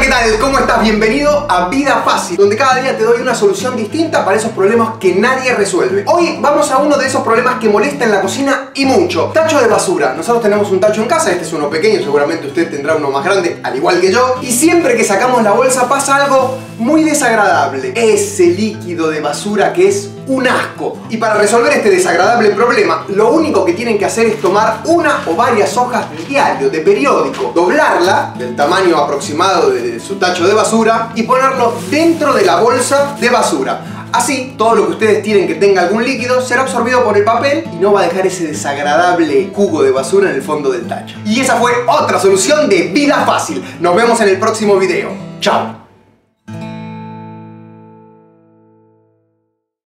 tal? ¿Cómo estás? Bienvenido a Vida Fácil, donde cada día te doy una solución distinta para esos problemas que nadie resuelve. Hoy vamos a uno de esos problemas que molesta en la cocina y mucho. Tacho de basura. Nosotros tenemos un tacho en casa, este es uno pequeño, seguramente usted tendrá uno más grande, al igual que yo. Y siempre que sacamos la bolsa pasa algo muy desagradable. Ese líquido de basura que es un asco. Y para resolver este desagradable problema, lo único que tienen que hacer es tomar una o varias hojas de diario, de periódico, doblarla del tamaño aproximado de su tacho de basura y ponerlo dentro de la bolsa de basura. Así, todo lo que ustedes tienen que tenga algún líquido será absorbido por el papel y no va a dejar ese desagradable jugo de basura en el fondo del tacho. Y esa fue otra solución de Vida Fácil. Nos vemos en el próximo video. ¡Chao!